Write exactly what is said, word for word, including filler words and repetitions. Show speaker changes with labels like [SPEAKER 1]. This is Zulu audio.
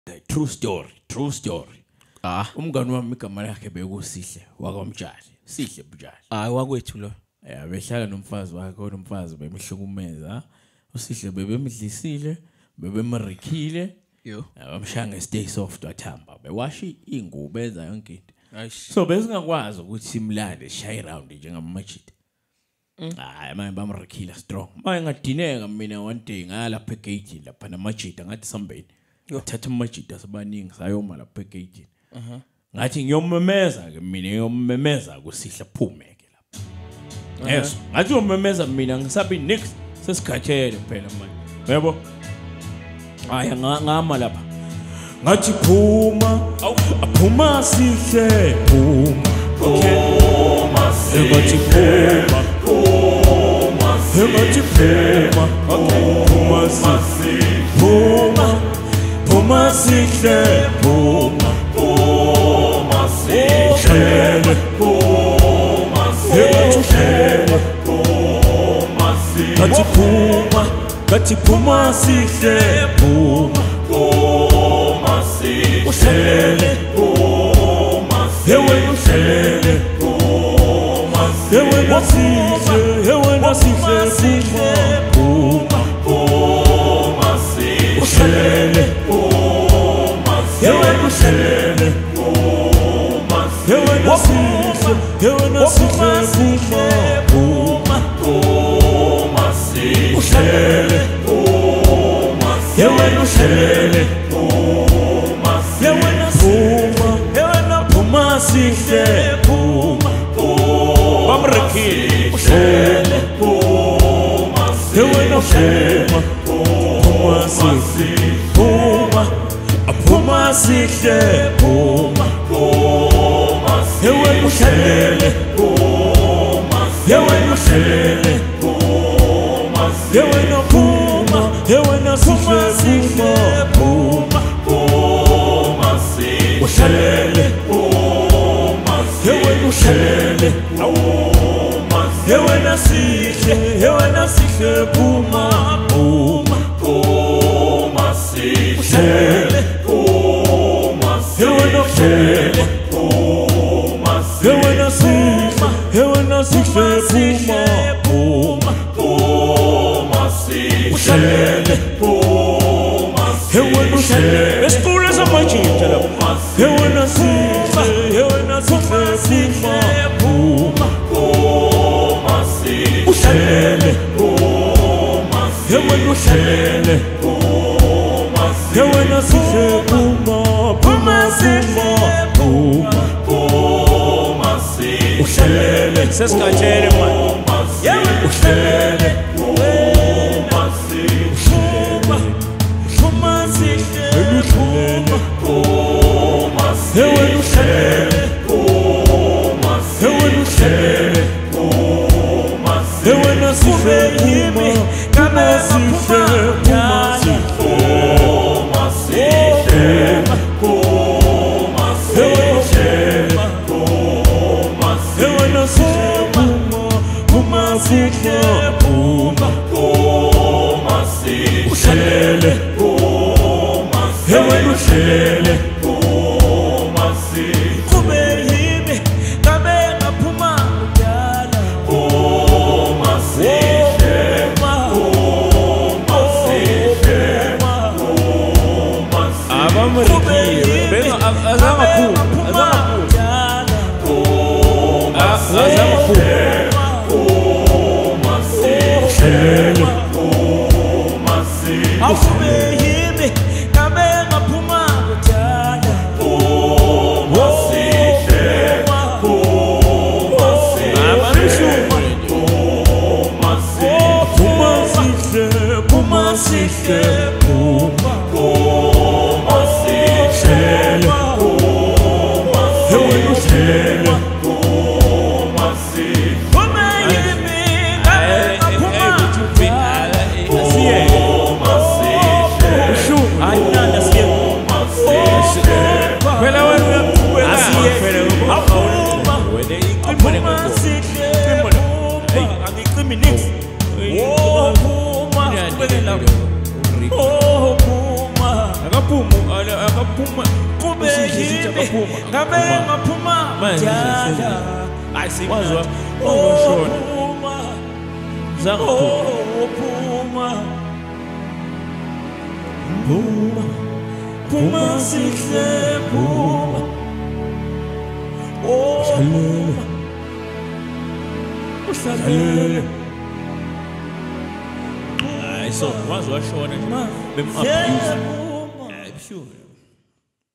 [SPEAKER 1] True story, true story.
[SPEAKER 2] Ah,
[SPEAKER 1] Umngani wami igama lakhe bekusihle wakwamtshali. Sihle bujali.
[SPEAKER 2] hayi wakwethu lo.
[SPEAKER 1] Eh behlala nomfazi wakhe, nomfazi bemihlukumeza. Usihle bebemidlisile, bebemrikhile.
[SPEAKER 2] Yo.
[SPEAKER 1] Bamshanga stay soft wathamba. Bewashi ingubo enza yonke into.
[SPEAKER 2] Aish.
[SPEAKER 1] So besingakwazi ukuthi simlande shy round njengamajita. Hayi manje bamrikhila strong. Manje ngadineka mina one day ngalapha egate lapha namajita ngathi sambeni. Thatha amajita sabaningi sayoma lapha egate.
[SPEAKER 2] Mhm.
[SPEAKER 1] Ngathi ngiyomemeza ke mina ngiyomemeza kusihle Phuma ke lapha. Yes, ngathi ngiyomemeza mina ngisabi next sesikhathele phela manje. Yebo? Aya ngama lapha. Ngathi Phuma, Phuma sihle Phuma. Phuma sihle. Ngathi Phuma, Phuma sihle. Ngathi Phuma, Phuma sihle. Phuma, Phuma sihle Phuma. Phuma sihle. Phuma sihle. Phuma sihle. Ngathi Phuma, ngathi Phuma sihle Phuma. Phuma sihle. Phuma sihle. Phuma sihle. Phuma sihle. Phuma. Phuma sihle. Phuma sihle. Phuma sihle. Phuma sihle. Phuma. Phuma sihle. Phuma sihle. Phuma sihle. Phuma sihle. Phuma. Bamrikhile. Phuma sihle. Phuma sihle. Phuma. Phuma sihle. Phuma. Phuma sihle. Phuma sihle. Phuma sihle. Phuma. Phuma sihle. Phuma. Phuma sihle. Phuma sihle. Phuma yewena sihle, yewena sihle Phuma. Phuma. Phuma sihle. Phuma sihle. Phuma yewena sihle, yewena sihle Phuma. Phuma sihle. Phuma yewena sihle. Esipula samajita lapha. Yewena sihle, yewena sihle Phuma. Phuma sihle. Phuma yewena sihle. Phuma yewena sihle Phuma. Phuma sihle. Phuma. Phuma sihle. Sesikhathele manje. Yewena sihle. Phuma sihle. Phuma sihle. Phuma. Phuma sihle. Phuma sihle. Phuma yewena sihle Phuma. Phuma sihle. Phuma sihle. Phuma sihle. Phuma yewena sihle Phuma. Phuma sihle. Phuma. Phuma sihle. Phuma yewena sihle. Phuma sihle. Kube yimi kabe ngaphuma udala. Phuma sihle. Phuma sihle. Phuma sihle. Abamrikhile benga azama Phuma. Azama Phuma. Azama Phuma. Phuma sihle. Phuma sihle. Akube yimi kabe ngaphuma udala. Phuma sihle. Phuma sihle. Phuma sihle. Phuma sihle. Phuma sihle. Phuma. Phuma sihle. Phuma yewena sihle. Phuma sihle. akaphuma
[SPEAKER 2] kube
[SPEAKER 1] usihle
[SPEAKER 2] yimi
[SPEAKER 1] akaphuma
[SPEAKER 2] ngabe ngaphuma
[SPEAKER 1] manje
[SPEAKER 2] jala
[SPEAKER 1] wazwa
[SPEAKER 2] oh
[SPEAKER 1] ongishona
[SPEAKER 2] Phuma
[SPEAKER 1] zangu
[SPEAKER 2] oh Phuma Phuma Phuma sihle Phuma oh Phuma uhlale
[SPEAKER 1] hayi so wazwa shona nje bem abuse hayi sure